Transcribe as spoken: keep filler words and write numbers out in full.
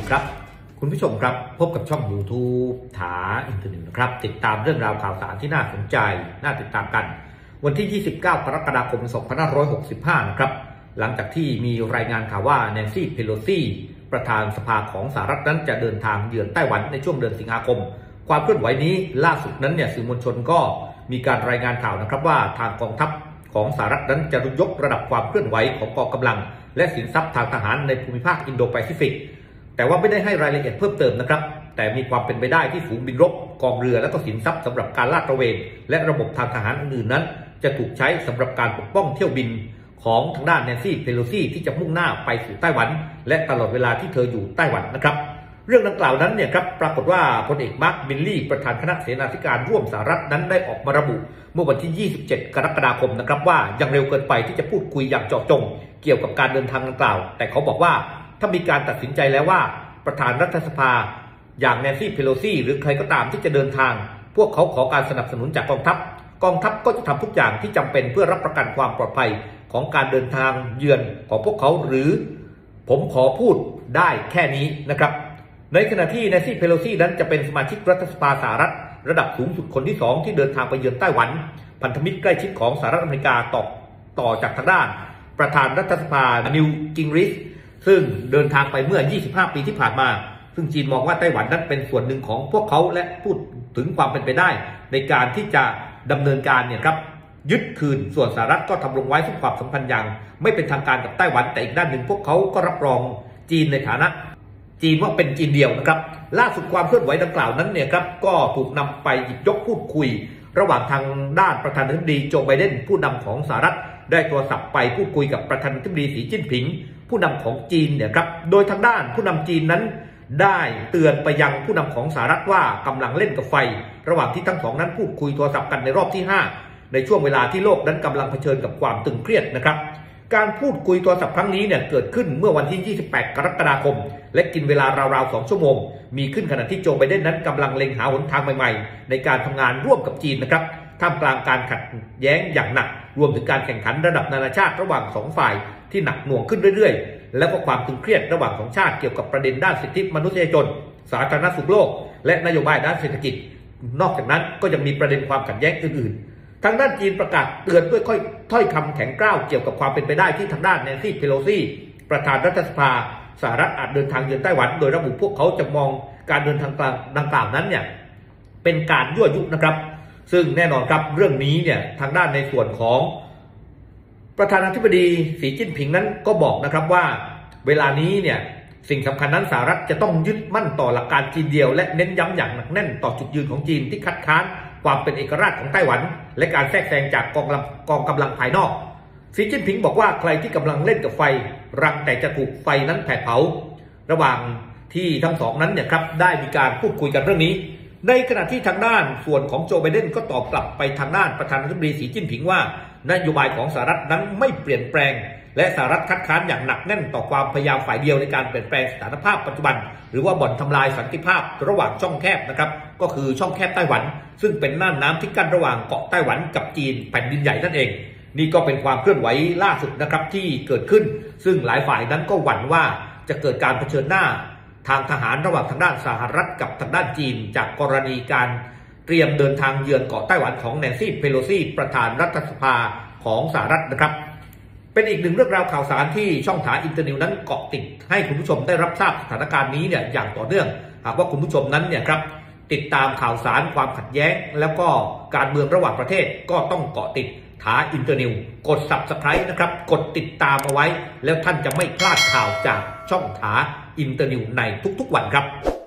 ครับคุณผู้ชมครับพบกับช่อง YouTube ถาอินเทอร์เน็ตนะครับติดตามเรื่องราวข่าวสารที่น่าสนใจน่าติดตามกันวันที่ยี่สิบเก้ากรกฎาคมสองพันห้าร้อยหกสิบห้านะครับหลังจากที่มีรายงานข่าวว่าแนนซี่เพโลซีประธานสภาของสหรัฐนั้นจะเดินทางเยือนไต้หวันในช่วงเดือนสิงหาคมความเคลื่อนไหวนี้ล่าสุดนั้นเนี่ยสื่อมวลชนก็มีการรายงานข่าวนะครับว่าทางกองทัพของสหรัฐนั้นจะยกระดับความเคลื่อนไหวของกองกำลังและสินทรัพย์ทางทหารในภูมิภาคอินโดแปซิฟิกแต่ว่าไม่ได้ให้รายละเอียดเพิ่มเติมนะครับแต่มีความเป็นไปได้ที่ฝูงบินรบกองเรือและก็สินทรัพย์สำหรับการลาดตระเวนและระบบทางทหารอื่นๆนั้นจะถูกใช้สำหรับการปกป้องเที่ยวบินของทางด้านแนนซี่เพโลซีที่จะมุ่งหน้าไปสู่ไต้หวันและตลอดเวลาที่เธออยู่ไต้หวันนะครับเรื่องดังกล่าวนั้นเนี่ยครับปรากฏว่าพลเอกมาร์คมิลลี่ประธานคณะเสนาธิการร่วมสหรัฐนั้นได้ออกมาระบุเมื่อวันที่ยี่สิบเจ็ดกรกฎาคมนะครับว่ายังเร็วเกินไปที่จะพูดคุยอย่างเจาะจงเกี่ยวกับการเดินทางดังกล่าวแต่เขาบอกว่าถ้ามีการตัดสินใจแล้วว่าประธานรัฐสภาอย่างแนนซี่เพโลซีหรือใครก็ตามที่จะเดินทางพวกเขาขอการสนับสนุนจากกองทัพกองทัพก็จะทำทุกอย่างที่จำเป็นเพื่อรับประกันความปลอดภัยของการเดินทางเยือนของพวกเขาหรือผมขอพูดได้แค่นี้นะครับในขณะที่แนนซี่เพโลซีนั้นจะเป็นสมาชิกรัฐสภาสหรัฐระดับสูงสุดคนที่สองที่เดินทางไปเยือนไต้หวันพันธมิตรใกล้ชิดของสหรัฐอเมริกาต่อต่อจากทางด้านประธานรัฐสภานิวจิงริชซึ่งเดินทางไปเมื่อยี่สิบห้าปีที่ผ่านมาซึ่งจีนมองว่าไต้หวันนั้นเป็นส่วนหนึ่งของพวกเขาและพูดถึงความเป็นไปได้ในการที่จะดำเนินการเนี่ยครับยึดคืนส่วนสหรัฐก็ทำลงไว้ซึ่งความสัมพันธ์อย่างไม่เป็นทางการกับไต้หวันแต่อีกด้านหนึ่งพวกเขาก็รับรองจีนในฐานะจีนว่าเป็นจีนเดียวนะครับล่าสุดความเคลื่อนไหวดังกล่าวนั้นเนี่ยครับก็ถูกนำไปหยิบยกพูดคุยระหว่างทางด้านประธานาธิบดีโจไบเดนผู้นำของสหรัฐได้โทรศัพท์ไปพูดคุยกับประธานาธิบดีสีจิ้นผิงผู้นำของจีนเนี่ยครับโดยทางด้านผู้นำจีนนั้นได้เตือนไปยังผู้นำของสหรัฐว่ากำลังเล่นกับไฟระหว่างที่ทั้งสองนั้นพูดคุยโทรศัพท์กันในรอบที่ห้าในช่วงเวลาที่โลกนั้นกำลังเผชิญกับความตึงเครียดนะครับการพูดคุยโทรศัพท์ครั้งนี้เนี่ยเกิดขึ้นเมื่อวันที่ยี่สิบแปดกรกฎาคมและกินเวลาราวๆสองชั่วโมงมีขึ้นขณะที่โจไบเดนนั้นกำลังเล็งหาหนทางใหม่ๆในการทำงานร่วมกับจีนนะครับท่ามกลางการขัดแย้งอย่างหนักรวมถึงการแข่งขันระดับนานาชาติระหว่างสองฝ่ายที่หนักหน่วงขึ้นเรื่อยๆแล้วก็ความตึงเครียดระหว่างสองชาติเกี่ยวกับประเด็นด้านสิทธิมนุษยชนสาธารณสุขโลกและนโยบายด้านเศรษฐกิจนอกจากนั้นก็ยังมีประเด็นความขัดแย้งอื่นๆทางด้านจีนประกาศเตือนด้วยถ้อยคำแข็งกร้าวเกี่ยวกับความเป็นไปได้ที่ทางด้านแนนซี่เพโลซีประธานรัฐสภาสหรัฐอาจเดินทางเยือนไต้หวันโดยระบุพวกเขาจะมองการเดินทางดังกล่าวนั้นเนี่ยเป็นการยั่วยุนะครับซึ่งแน่นอนครับเรื่องนี้เนี่ยทางด้านในส่วนของประธานาธิบดีสีจิ้นผิงนั้นก็บอกนะครับว่าเวลานี้เนี่ยสิ่งสำคัญนั้นสหรัฐจะต้องยึดมั่นต่อหลักการจีนเดียวและเน้นย้ำอย่างหนักแน่นต่อจุดยืนของจีนที่คัดค้านความเป็นเอกราชของไต้หวันและการแทรกแซงจากกองกำลังกองกำลังภายนอกสีจิ้นผิงบอกว่าใครที่กำลังเล่นกับไฟรังแต่จะถูกไฟนั้นแผดเผาระหว่างที่ทั้งสองนั้นเนี่ยครับได้มีการพูดคุยกันเรื่องนี้ในขณะที่ทางด้านส่วนของโจไบเดนก็ตอบกลับไปทางด้านประธานาธิบดีสีจิ้นผิงว่านโยบายของสหรัฐนั้นไม่เปลี่ยนแปลงและสหรัฐคัดค้านอย่างหนักแน่นต่อความพยายามฝ่ายเดียวในการเปลี่ยนแปลงสถานภาพปัจจุบันหรือว่าบ่อนทำลายสันติภาพระหว่างช่องแคบนะครับก็คือช่องแคบไต้หวันซึ่งเป็นน่านน้ำที่กั้นระหว่างเกาะไต้หวันกับจีนแผ่นดินใหญ่นั่นเองนี่ก็เป็นความเคลื่อนไหวล่าสุดนะครับที่เกิดขึ้นซึ่งหลายฝ่ายนั้นก็หวั่นว่าจะเกิดการเผชิญหน้าทางทหารระหว่างทางด้านสหรัฐกับทางด้านจีนจากกรณีการเตรียมเดินทางเยือนเกาะไต้หวันของแนนซี่เพโลซีประธานรัฐสภาของสหรัฐนะครับเป็นอีกหนึ่งเรื่องราวข่าวสารที่ช่องถาอินเตอร์นิวนั้นเกาะติดให้คุณผู้ชมได้รับทราบสถานการณ์นี้เนี่ยอย่างต่อเนื่องหากว่าคุณผู้ชมนั้นเนี่ยครับติดตามข่าวสารความขัดแย้งแล้วก็การเมืองระหว่างประเทศก็ต้องเกาะติดถาอินเตอร์นิวกด ซับสไครบ์ นะครับกดติดตามเอาไว้แล้วท่านจะไม่พลาดข่าวจากช่องถาอินเตอร์นิวในทุกๆวันครับ